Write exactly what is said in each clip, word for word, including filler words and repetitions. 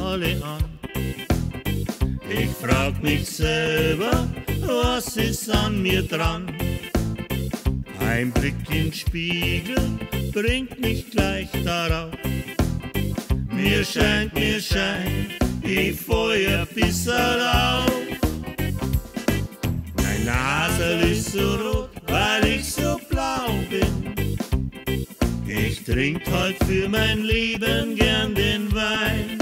alle an. Ich frag mich selber, was ist an mir dran? Ein Blick in den Spiegel bringt mich gleich darauf. Mir scheint, mir scheint die Feuer bisserl auf. Mein Nasel ist so rot, weil ich so blau bin. Ich trink heut für mein Leben gern den Wein.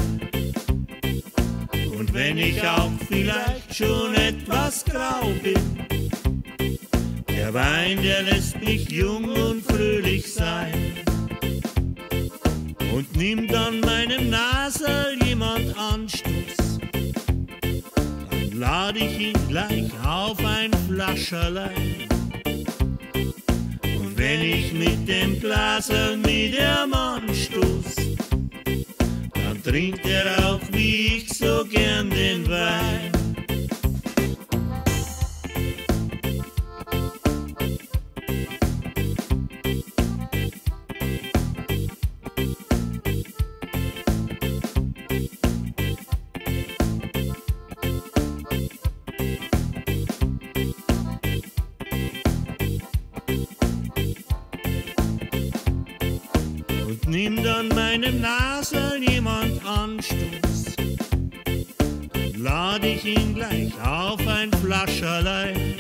Und wenn ich auch vielleicht schon etwas grau bin, der Wein, der lässt mich jung und fröhlich sein. Und nimmt an meinem Nasel jemand Anstoß, dann lad ich ihn gleich auf ein Flascherlein. Und wenn ich mit dem Glasel mit dem anstoß, dann trinkt er auch wie ich so gern den Wein. Und nimmt an meinem Nasel jemand Anstoß, dann lad ich ihn gleich auf ein Flascherlein.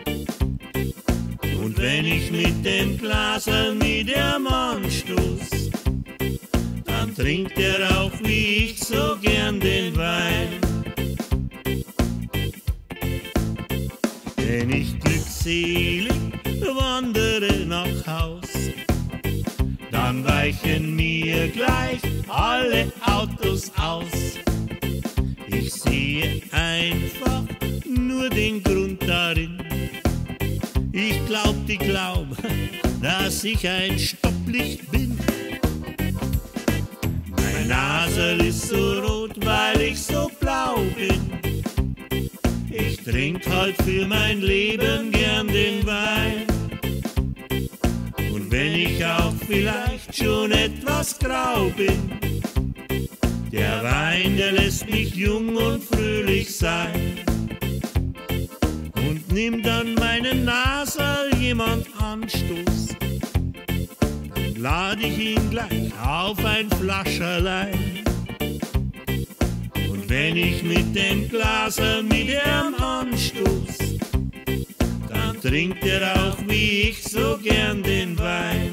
Und wenn ich mit dem Glasel mit dem anstoß, dann trinkt er auch wie ich so gern den Wein. Wenn ich glückselig wandere nach Haus, dann weichen mir gleich alle Autos aus. Ich sehe einfach nur den Grund darin. Ich glaub, die glauben, dass ich ein Stopplicht bin. Mein Nasel ist so rot, weil ich so blau bin. Ich trink halt für mein Leben gern den Wein. Und wenn ich auch vielleicht schon etwas grau bin, der Wein, der lässt mich jung und fröhlich sein. Und nimmt an meinen Nasel jemand Anstoß, dann lad ich ihn gleich auf ein Flascherlein. Und wenn ich mit dem Glasel mit ihm anstoß, dann trinkt er auch wie ich so gern den Wein.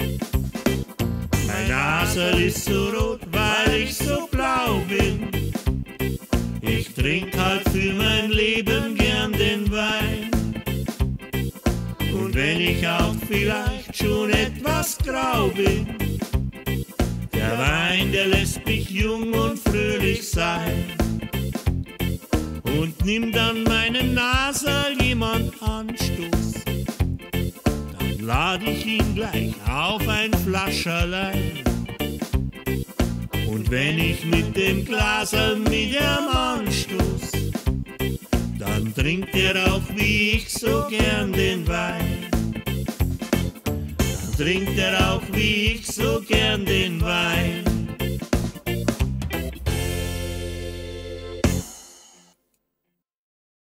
Mein Nasel ist so rot, weil ich so blau bin. Ich trink halt für mein Leben gern den Wein. Und wenn ich auch vielleicht schon etwas grau bin, der Wein, der lässt mich jung und fröhlich sein. Und nimmt an meinen Nasel jemand Anstoß, dann lad ich ihn gleich auf ein Flascherlein. Und wenn ich mit dem Glasel mit ihm anstoß, dann trinkt er auch wie ich so gern den Wein. Dann trinkt er auch wie ich so gern den Wein.